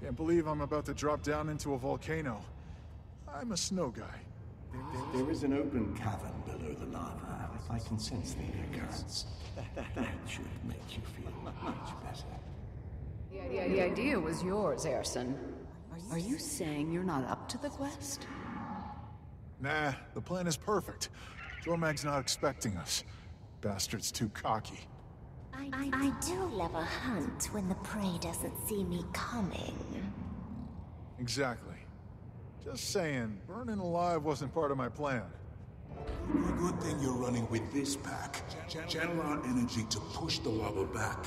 Can't believe I'm about to drop down into a volcano. I'm a snow guy. There is an open cavern below the lava. I can sense the currents. That should make you feel much better. The idea was yours, Erson. Are you saying you're not up to the quest? Nah, the plan is perfect. Jormag's not expecting us. Bastard's too cocky. I do love a hunt when the prey doesn't see me coming. Exactly. Just saying, burning alive wasn't part of my plan. Good thing you're running with this pack. Channel our energy to push the lava back.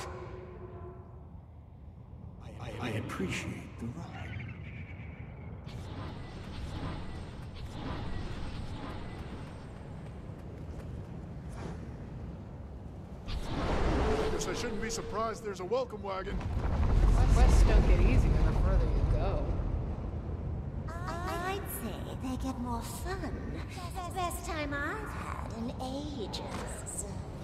I appreciate the ride. Guess I shouldn't be surprised there's a welcome wagon. Quests don't get easier the further you go. I'd say they get more fun. Best time I've had in ages.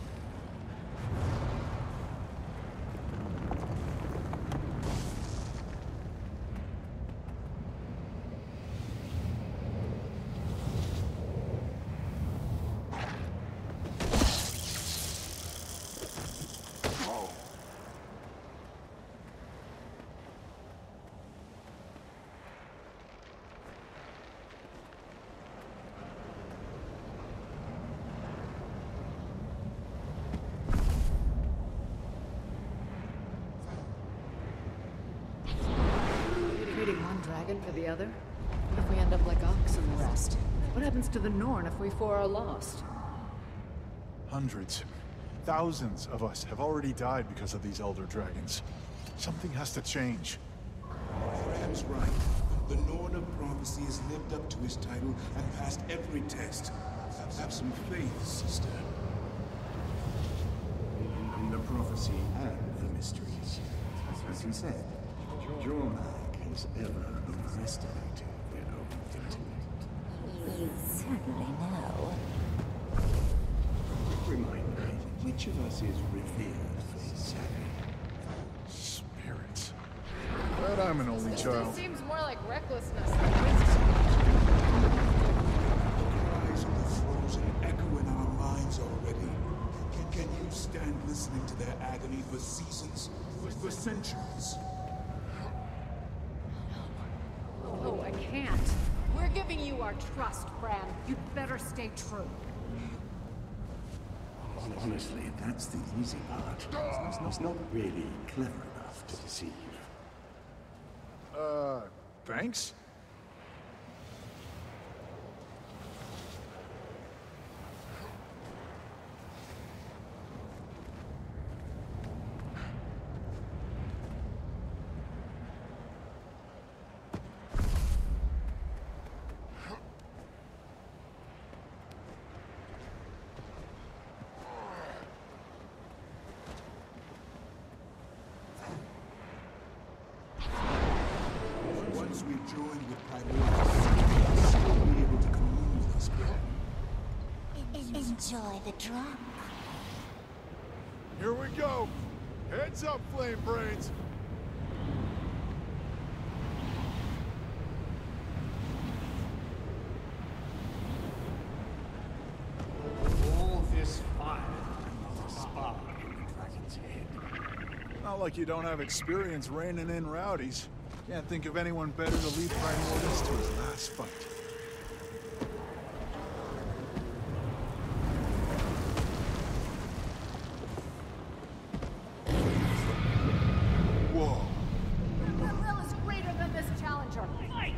Dragon for the other? What if we end up like Ox and the rest? What happens to the Norn if we four are lost? Hundreds, thousands of us have already died because of these Elder Dragons. Something has to change. Braham's right. The Norn of Prophecy has lived up to his title and passed every test. Have some faith, sister. In the prophecy and the mysteries. As he said, Jormag has ever overestimated their own intellect. You certainly know. Remind me, which of us is revered for his savvy? Spirits. But I'm an only child. Seems more like recklessness than wisdom. The cries of the frozen echo in our minds already. Can you stand listening to their agony for seasons? For centuries? Oh, I can't. We're giving you our trust, Bram. You'd better stay true. Honestly, that's the easy part. It's not really clever enough to deceive. Thanks? Once we join with Primordus, we'll still be able to commune with us, Braham. Enjoy the drop. Here we go! Heads up, flame brains! All this fire and the spark in the dragon's head. Not like you don't have experience reining in rowdies. Can't think of anyone better to lead Primordus to his last fight. Whoa. Our will is greater than this challenger. Fight!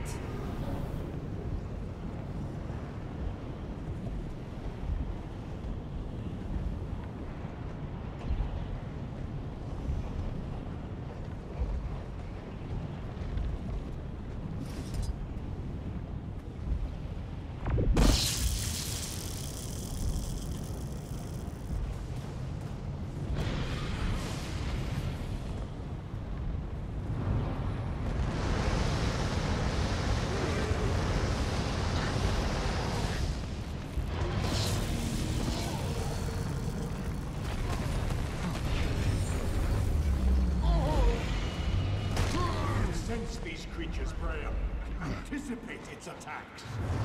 Sense these creatures, Braham. Anticipate its attacks.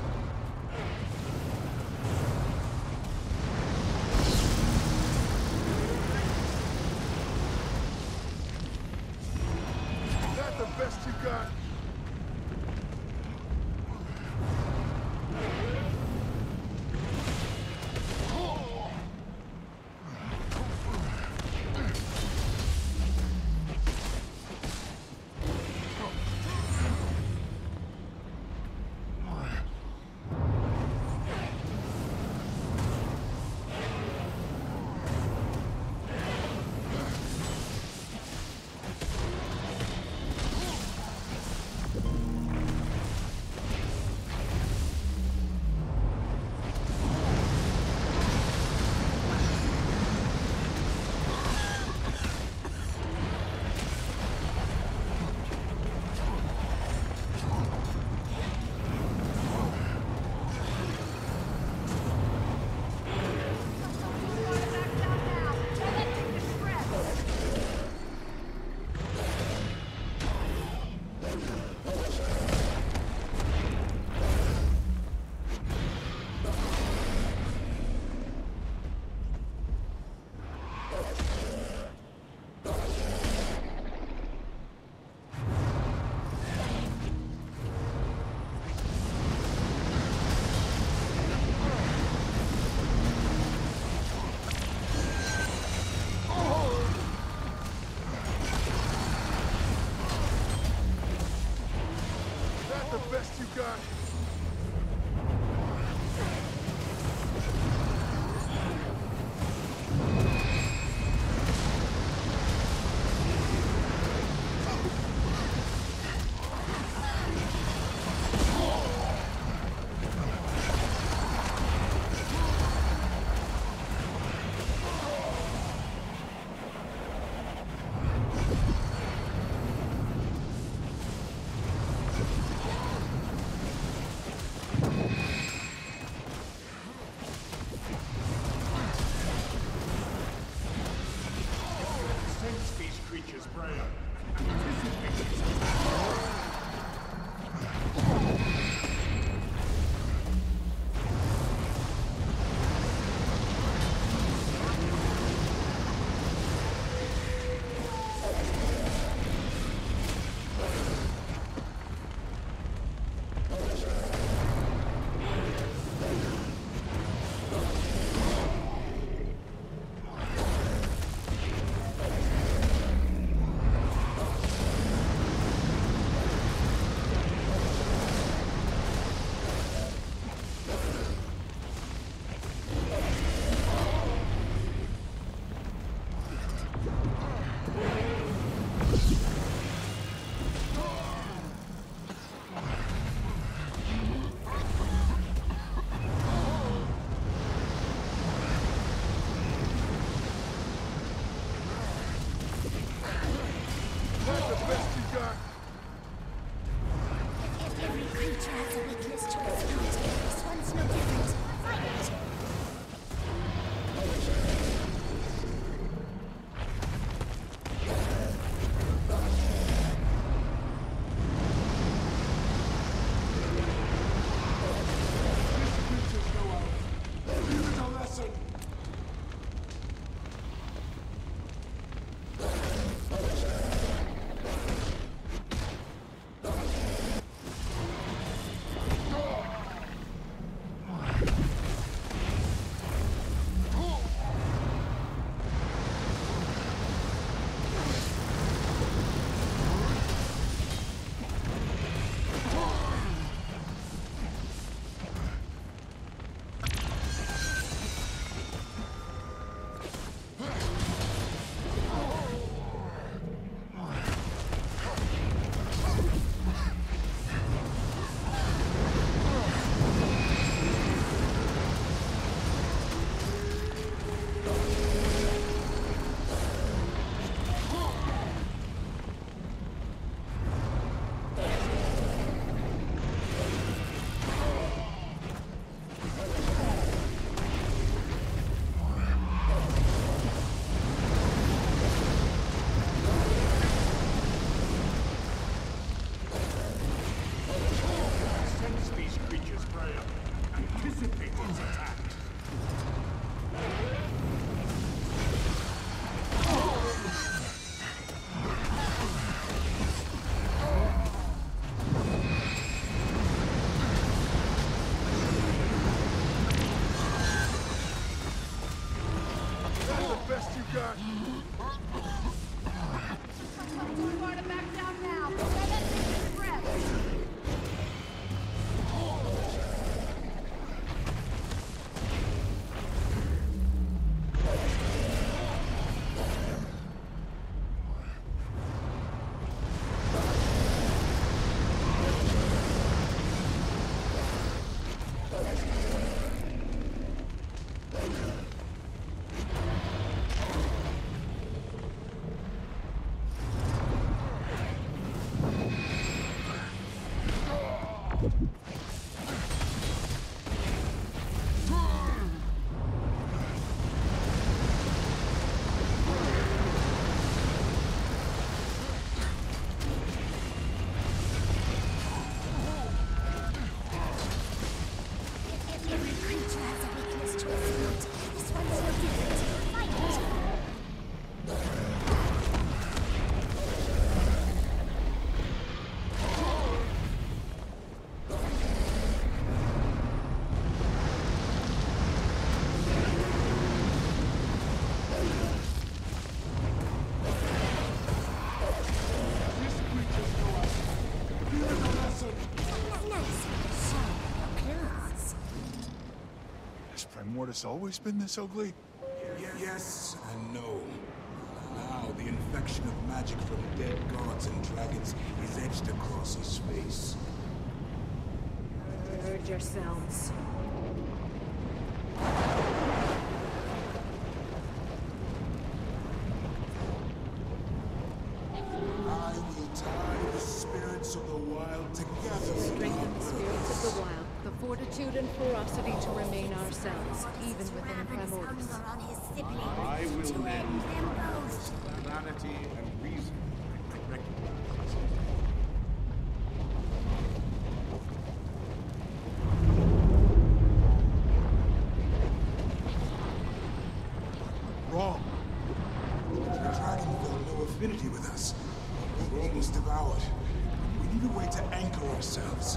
Is that the best you got? got? Too far to back down now. Let breath. Has Primordus always been this ugly? Yes and no. Now, the infection of magic from dead gods and dragons is etched across his face. Gird yourselves. I will tie the spirits of the wild together. Strengthen the spirits of the wild, the fortitude and ferocity to remain ourselves, even within Primordus. I will lend clarity and reason. Wrong. The dragon felt no affinity with us. We were almost devoured. We need a way to anchor ourselves.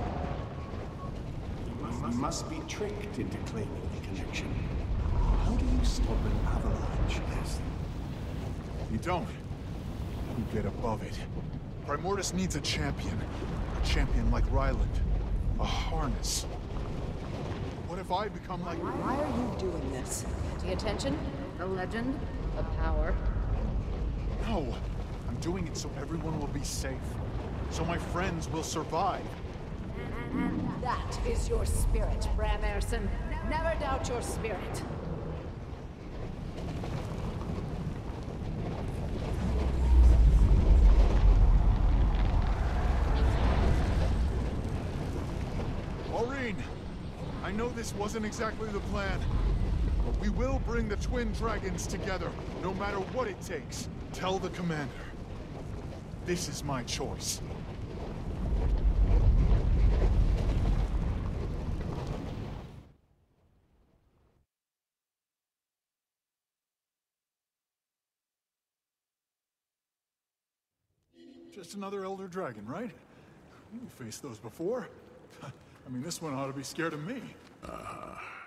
You must be tricked into claiming the connection. How do you stop an avalanche? Yes. You don't. You get above it. Primordus needs a champion. A champion like Ryland. A harness. What if I become like... Why are you doing this? The attention? The legend? The power? No. I'm doing it so everyone will be safe. So my friends will survive. And that is your spirit, Bram. Never doubt your spirit. Maureen, I know this wasn't exactly the plan, but we will bring the twin dragons together, no matter what it takes. Tell the commander. This is my choice. Just another Elder Dragon, right? We faced those before. I mean, this one ought to be scared of me.